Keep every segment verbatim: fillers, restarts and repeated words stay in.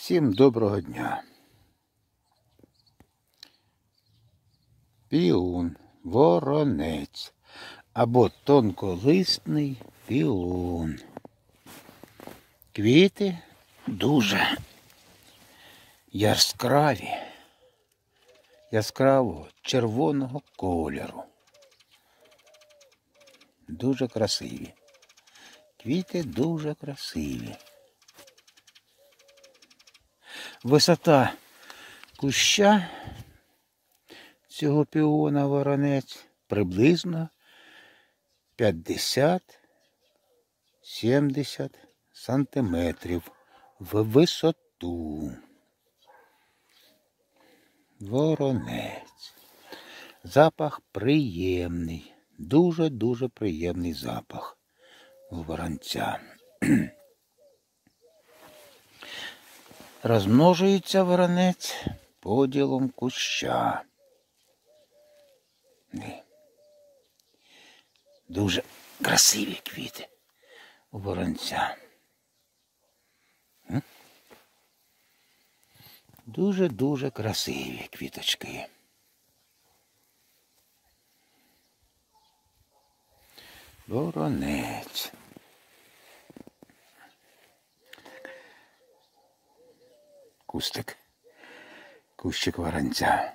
Всім доброго дня. Піон, воронець або тонколистний піон. Квіти дуже яскраві, яскравого червоного кольору. Дуже красиві. Квіти дуже красиві. Висота куща цього піона воронець приблизно п'ятдесят-сімдесят сантиметрів в висоту. Воронець. Запах приємний. Дуже-дуже приємний запах у воронця. Розмножується воронець поділом куща. Дуже красиві квіти у воронця. Дуже-дуже красиві квіточки. Воронець. Кустик. Кущик воронця.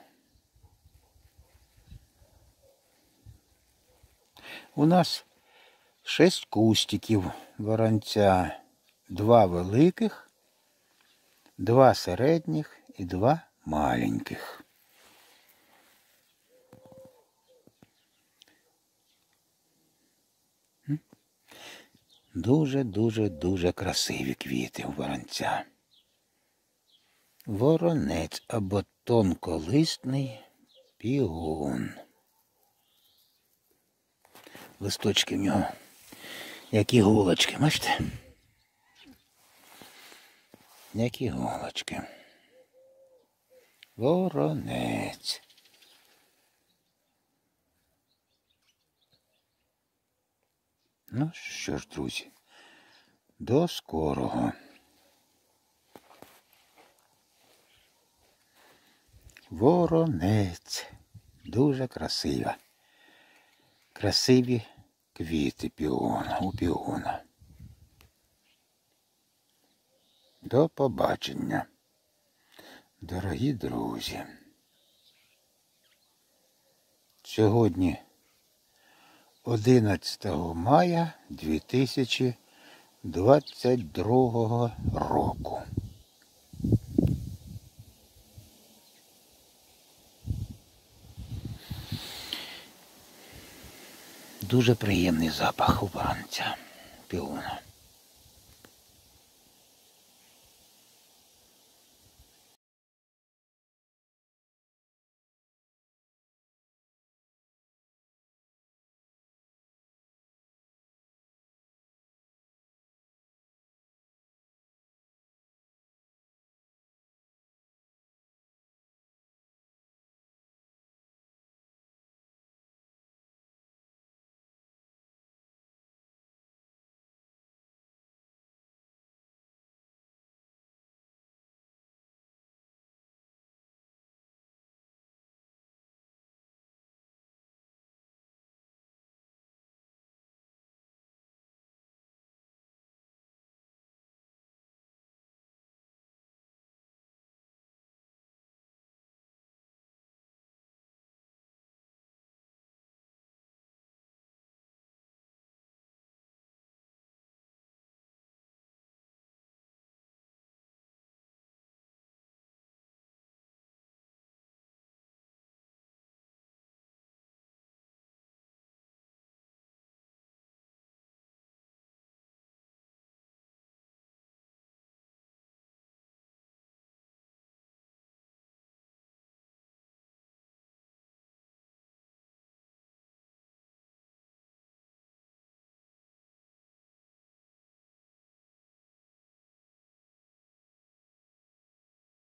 У нас шість кустиків воронця. Два великих, два середніх і два маленьких. Дуже-дуже-дуже красиві квіти у воронця. Воронець або тонколистний піон. Листочки в нього, як іголочки, бачите? Як іголочки. Воронець. Ну що ж, друзі, до скорого. Воронець. Дуже красива. Красиві квіти піона, у піона. До побачення, дорогі друзі. Сьогодні одинадцятого мая дві тисячі двадцять другого року. Дуже приємний запах у воронця піона.